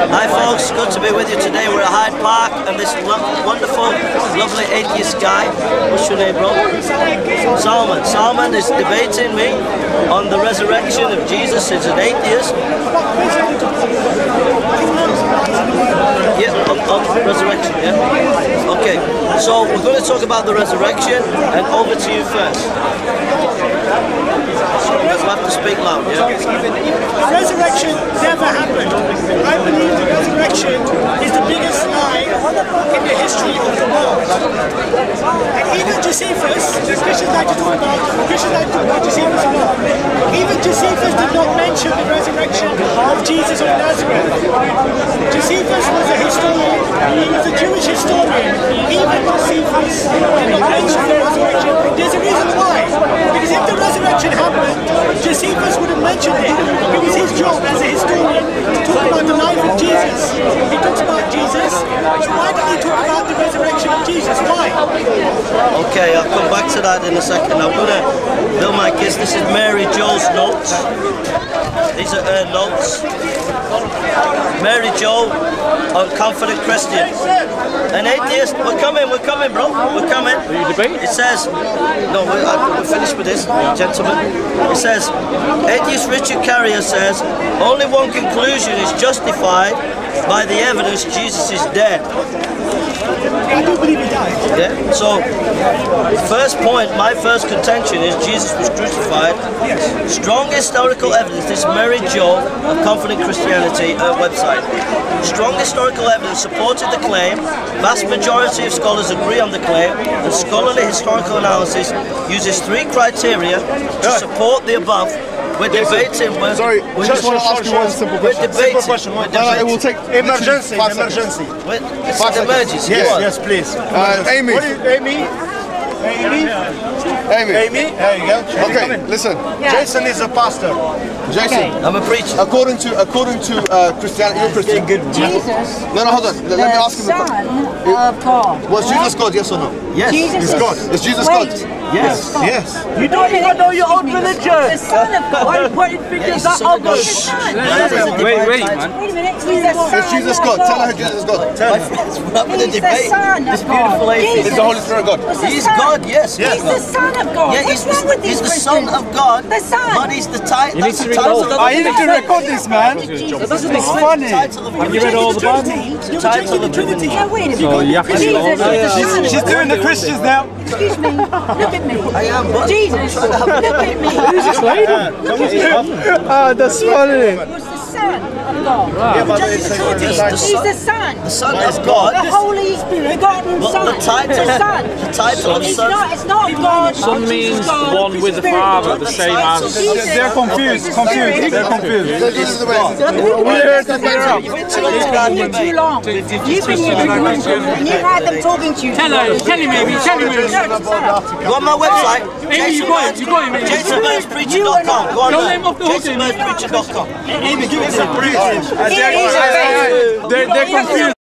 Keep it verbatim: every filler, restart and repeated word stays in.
Hi folks, good to be with you today. We're at Hyde Park and this lo wonderful, lovely atheist guy. What's your name, bro? Salman. Salman is debating me on the resurrection of Jesus. He's an atheist. Yeah, on, on resurrection, yeah? Okay, so we're going to talk about the resurrection, and over to you first. You have to speak loud, yeah? The resurrection never happened. I believe the resurrection is the biggest lie in the history of the world. And even Josephus, the Christians like to talk about, Christians like to talk about Josephus a lot. Even Josephus did not mention the resurrection of Jesus of Nazareth. Josephus was a historian, he was a Jewish historian. Even Josephus did not mention the resurrection. There's a reason why. Because if the resurrection happened, Josephus would have mentioned it. It was his job as a historian to talk about the life of Jesus. He talks about Jesus, so why did he talk about the resurrection of Jesus? Why? Okay, I'll come back to that in a second. I'm going to build my kiss. This is Mary Jo's notes. These are her notes. Mary Jo on Confident Christian. An atheist, we're coming, we're coming, bro. We're coming. Are you debating? It says, no, we're, we're finished with this, gentlemen. It says, atheist Richard Carrier says, only one conclusion is justified by the evidence Jesus is dead. I do believe he died. Yeah. So, first point, my first contention is Jesus was crucified. Yes. Strong historical evidence. This is Mary Jo of Confident Christianity uh, website. Strong historical evidence supported the claim. Vast majority of scholars agree on the claim. And scholarly historical analysis uses three criteria to support the above. We're debating. We're, Sorry, we're just want to ask you one simple question. We're debating. Simple question. We're debating. It will take Emergency, five emergency. We're, it's an emergency. Yes, Go on. yes, please. Uh, Amy. What is, Amy? Amy? Amy. Amy? There you go. Okay, listen. Jason is a pastor. Jason. I'm a preacher. According to according to uh, Christianity, you're Christian. Jesus. No, no, hold on. Let, let me ask him. The Son of God. Was Jesus God? Yes or no? Yes. Jesus Is God? Is Jesus Wait. God? Yes. Yes. You don't even know your own religion. The Son of God. What do you think is that of God? Wait, wait, man. Wait a minute. He's the Son Is Jesus of God? God. Tell her Jesus is God. My friends, we're having a He's the debate. Son This of beautiful God. atheist. Is the Holy Spirit God? He's the He's Son. God, yes. He's the Son of God. Yeah, What's he's wrong the, with these he's the Son Christians? of God, The Son. but he's the title. You need That's to the read title all. of I the need religion. to record this, man. That doesn't It's explain funny. the title of the Have you read all the Bible? The title of the religion. Yeah, wait a minute. So you have to Jesus is the Son of She's God. doing the Christians now. Excuse me. Look at me. I am, but Jesus. Look at me. Who's this lady? Look at me. Ah, that's funny. Who's the Son of God? yeah, but it's the He's the Son, Son. the Son of The God. Holy Spirit, begotten But Son. the title, The Son. the title of It's Son. not, it's not God. Son means It's God. one with the Spirit. Father, the same as. Jesus. They're confused, confused, they're confused. Jesus is the way. We heard that they're out. You've interrupted our You're debate. too long. You've been here too long. And you've had them talking to you. Tell her, tell him maybe, tell him maybe. Go on my website. Amy, you got it, you got it, maybe. Jason Burns Preacher dot com. Go on Don't there. let him off the hook, Jason Amy. Burns Preacher dot com. They're, they're confused.